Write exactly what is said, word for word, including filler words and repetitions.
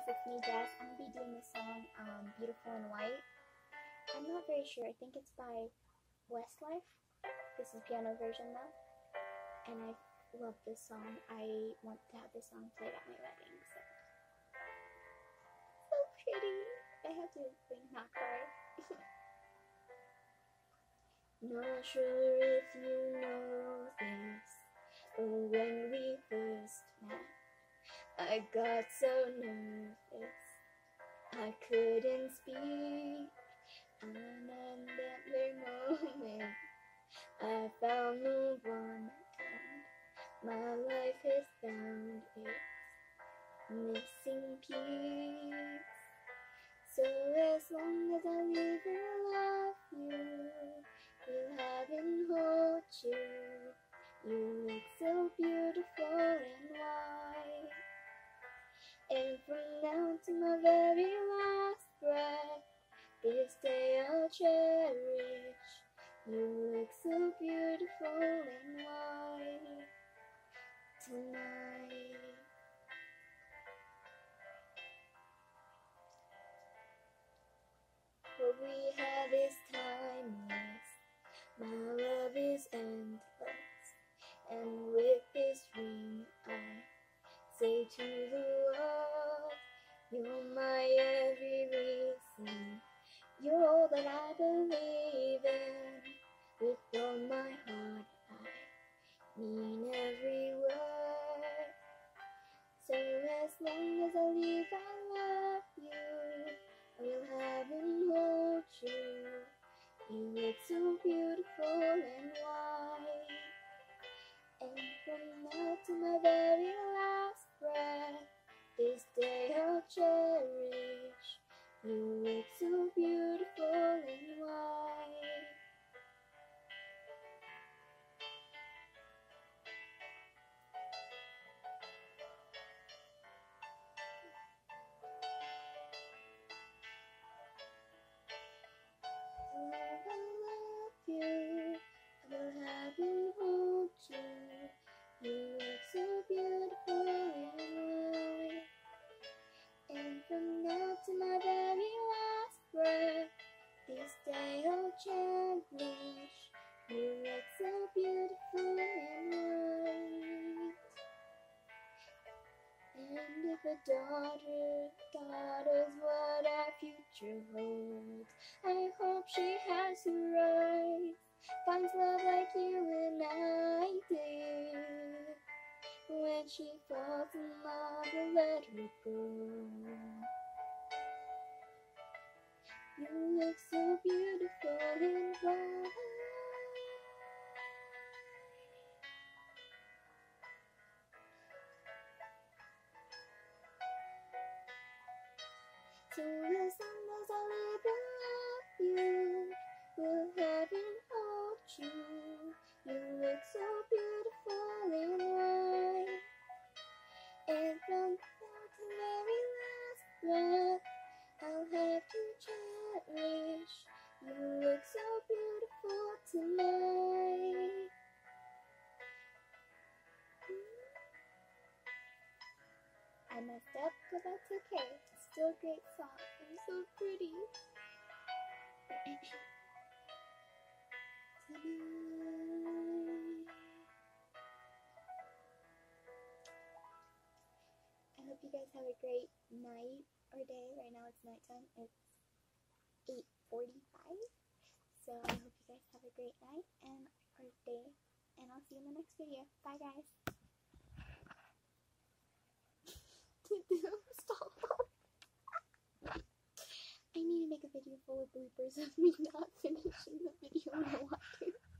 it's me, Jess. I'm going to be doing the song um, Beautiful in White. I'm not very sure. I think it's by Westlife. This is piano version though. And I love this song. I want to have this song played at my wedding. So, so pretty. I have to like, not cry. Not sure if you know this, but when we first met, I got so nervous I couldn't speak, and in that very moment I found the one, and my life has found its missing piece. So as long as I live and love you, will have and hold you. You look so beautiful and white. And from now to my very last breath, this day I'll cherish. You look so beautiful and white tonight. What we have is timeless, my love is endless, and with this ring I say to the world, you're my every reason, you're all that I believe in. With all my heart I mean every word. So as long as I live I love you, I will have and hold you. You look so beautiful and white. And from now to my very last breath, this day I'll cherish. You look so beautiful and white. I love you, I will have and hold you. You look so beautiful and white. And from now to my very last breath, this day I'll cherish. You look so beautiful and white. And if a daughter, daughter's what our future holds, I hope she has the right, finds love like you and I did. When she falls in love, we'll let her go. You look so beautiful and white. So as long as I live and love you, will have and hold you. You look so beautiful and white. And from now to very last breath, I'll have to cherish. You look so beautiful tonight. I messed up, but that's okay. It's still a great song. I'm so pretty. Tonight. I hope you guys have a great night or day. Right now it's nighttime. It's eight forty-five. So I hope you guys have a great night and or day. And I'll see you in the next video. Bye guys. Stop. I need to make a video full of bloopers of me not finishing the video when I want to.